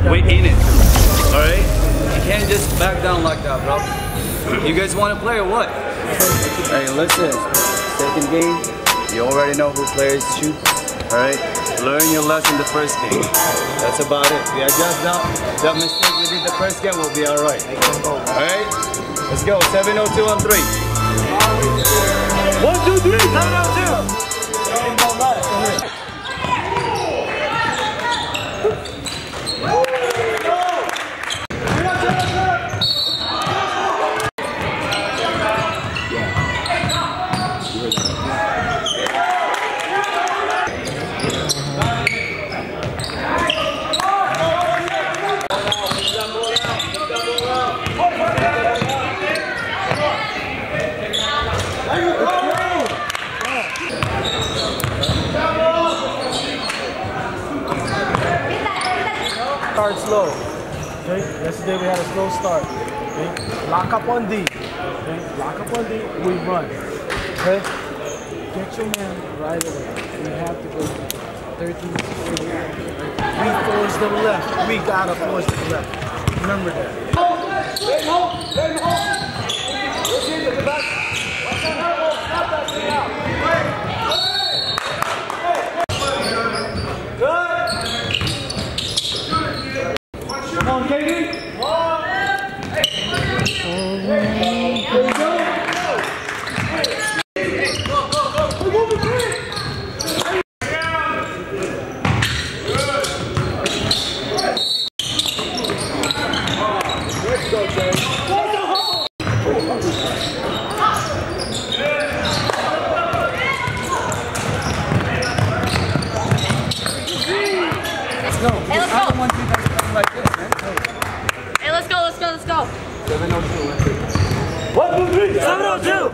we're in it. Alright? You can't just back down like that, bro. You guys want to play or what? Hey, listen. Second game, you already know who players shoot. Alright? Learn your lesson the first game. That's about it. We adjust now. That mistake we did the first game will be alright. Alright? Let's go. 702 on 3. 1, 2, 3. 702. Start slow. Okay? Yesterday we had a slow start. Okay? Lock up on D. Okay? Lock up on D, we run. Okay? Get your man right away. We have to go 13. We force them left. We gotta force them left. Remember that. Stay home! Stay home! Proceed to the back. Watch that elbow. Stop that thing out. Come on, Katie. There you go. Go, go, go. We're moving quick. Let's go, Jay. Let's go. Hey, let's go. I don't want you guys playing like this, man. Hey, let's go, let's go, let's go. 702. 1, 2, 3. 702.